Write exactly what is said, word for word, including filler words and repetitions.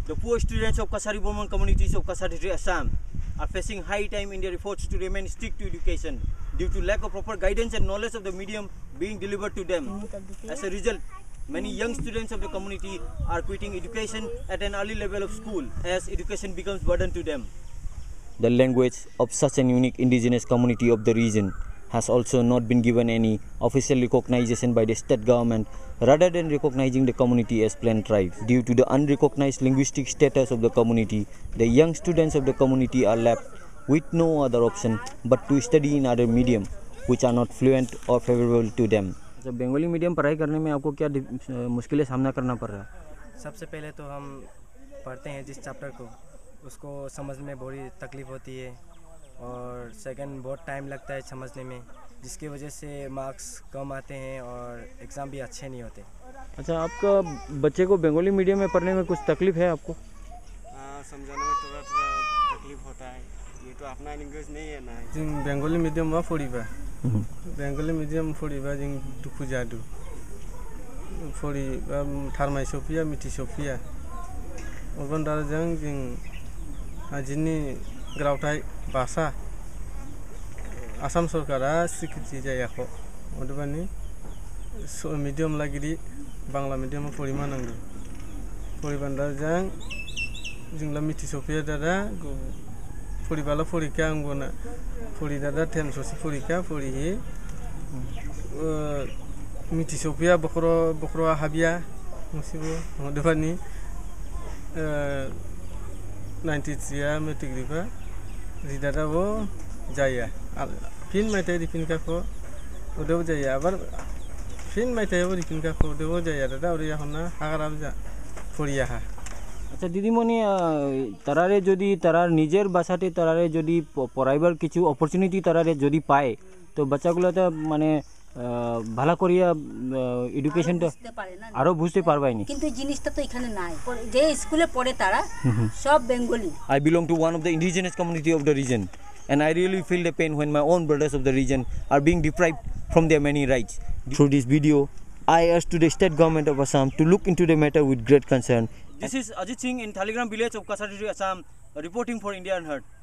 The poor students of Kasari Burman communities of Kasari Assam are facing high time in their efforts to remain strict to education due to lack of proper guidance and knowledge of the medium being delivered to them. As a result, many young students of the community are quitting education at an early level of school as education becomes burden to them. The language of such an unique indigenous community of the region has also not been given any official recognition by the state government, rather than recognizing the community as plain tribes. Due to the unrecognized linguistic status of the community, the young students of the community are left with no other option but to study in other medium which are not fluent or favorable to them. So, Bengali medium पढ़ाई करने में आपको क्या मुश्किलें सामना करना पड़ रहा है? सबसे पहले तो हम पढ़ते हैं जिस चैप्टर को, उसको समझ में बड़ी तकलीफ होती है, और सेकंड बहुत टाइम लगता है समझने में, जिसकी वजह से मार्क्स कम आते हैं और एग्ज़ाम भी अच्छे नहीं होते। अच्छा, आपका बच्चे को बंगाली मीडियम में पढ़ने में कुछ तकलीफ है आपको? हाँ, समझाने में थोड़ा थोड़ा तकलीफ होता है, ये तो अपना लैंग्वेज नहीं है ना। जों बंगाली मीडियम में पढ़ीबा बंगाली मीडियम पढ़ीबा जों दुखु जादु पढ़ीबा थारमाय सफिया मिथि सफिया अबन दारजों जों आजिनि ग्राउथाय भाषा आसाम सरकारा स्वीकृति जायाखै अदेबानि मीडियम लागिरि बांला मीडियम पढ़ीमा नांगौ पढ़ीबान दारजों जोंला मिथि सफिया दादा पढ़ीबाला परीक्षा आंगोना पढ़ी दादा टेन ससी परीक्षा पढ़ी मिथि सफिया बखरो बखरो हाबिया मुसिबो अदेबानि नाइन्टी थ्री मेट्रिक रिबा रिदादा वो जाया फिन माइथाय रिफिन काखो उदेव जाया आबार फिन माइथाय वो रिफिन काखो उदेव जाया दादा और याहना हागाराब जा पढ़िया हा। আচ্ছা দিদিমণি, তারারে যদি তারার নিজের ভাষাতে তারারে যদি পড়াইবার কিছু অপরচুনিটি তারারে যদি পায় তো বাচ্চাগুলোতে মানে ভালো করিয়া এডুকেশনটা আরো বুঝতে পারবাইনি, কিন্তু জিনিসটা তো এখানে নাই। যে স্কুলে পড়ে তারা সব Bengali. I belong to one of the indigenous community of the region and I really feel the pain when my own brothers of the region are being deprived from their many rights. Through this video, I urge to the state government of Assam to look into the matter with great concern. This is Ajit Singh in Thaligram village of Kasari, Assam, reporting for India Unheard.